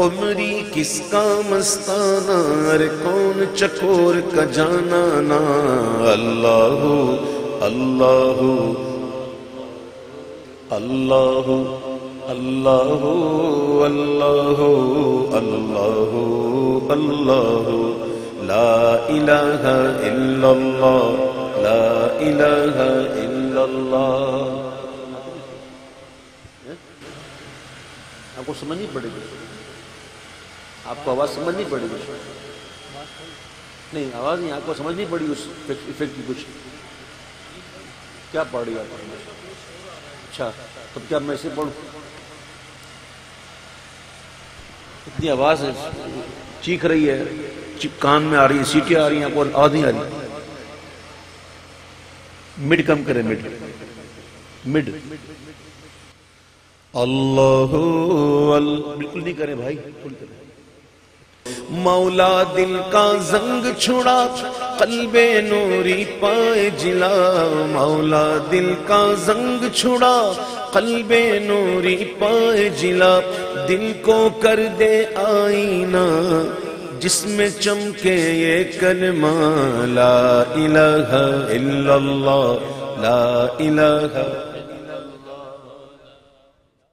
عمری کس کا مستانہ ارے کون چکور کا جانا نا اللہ اللہ اللہ اللہ اللہ اللہ اللہ لا الہ الا اللہ لا الہ الا اللہ. آپ کو سمجھنی پڑے گی, آپ کو آواز سمجھنی پڑے گی. نہیں آواز نہیں, آپ کو سمجھنی پڑی اس ایفیکٹ کی کچھ. کیا پڑھ رہی آپ؟ اچھا تب کیا میں اسے پڑھوں؟ اتنی آواز ہے, چیخ رہی ہے, کان میں آ رہی ہے, سیٹیں آ رہی ہیں, آپ کو آواز نہیں آ رہی. مڈ کم کریں, مڈ اللہ بالکل نہیں کریں بھائی, بالکل کریں. مولا دل کا زنگ چھڑا قلب نوری پائے جلا, مولا دل کا زنگ چھڑا قلب نوری پائے جلا, دل کو کر دے آئینہ جس میں چمکے یہ کلمہ لا الہ الا اللہ لا الہ